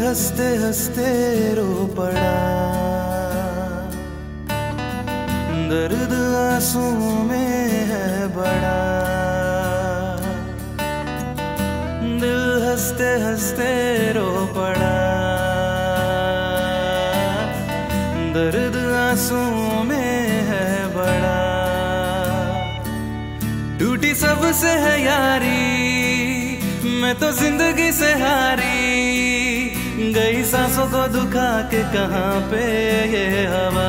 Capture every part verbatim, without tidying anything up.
हंसते हंसते रो पड़ा, दर्द आंसुओं में है बड़ा। दिल हंसते हंसते रो पड़ा, दर्द आंसुओं में है बड़ा। टूटी सबसे है यारी, मैं तो जिंदगी से हारी गई, सांसों को दुखा के कहाँ पे ये हवा।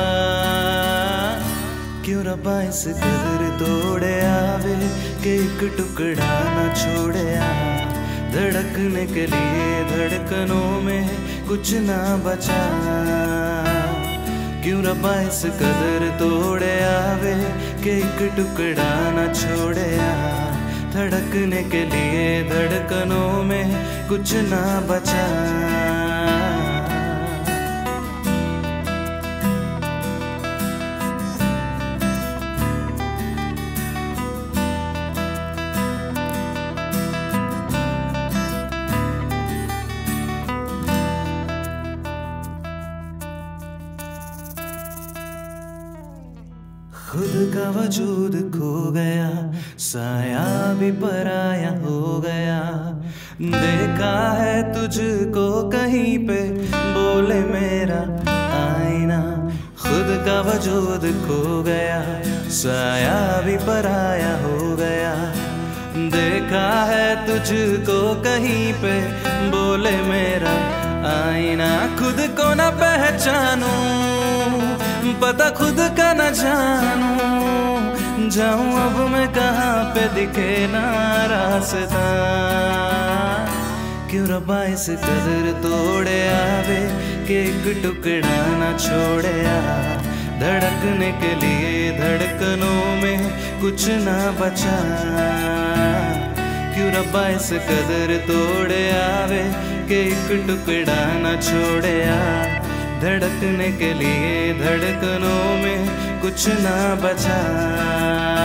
क्यों रब्बा इस कदर तोड़े आवे कि एक टुकड़ा ना छोड़े आ। धड़कने के लिए धड़कनों में कुछ ना बचा। क्यों रब्बा इस कदर तोड़े आवे कि एक टुकड़ा ना छोड़े आ। धड़कने के लिए धड़कनों में कुछ ना बचा। खुद का वजूद खो गया, साया भी पराया हो गया। देखा है तुझको कहीं पे, बोले मेरा आईना। खुद का वजूद खो गया, साया भी पराया हो गया। देखा है तुझको कहीं पे, बोले मेरा आईना। खुद को ना पहचानूं, पता खुद का न जानूं। जाऊं अब मैं कहाँ पे दिखे ना रास्ता। क्यों रब्बा इस कदर तोड़े आवे कि एक टुकड़ा ना छोड़े आ। धड़कने के लिए धड़कनों में कुछ ना बचा। क्यों रब्बा इस कदर तोड़े आवे कि एक टुकड़ा ना छोड़े आ। धड़कने के लिए धड़कनों में कुछ ना बचा।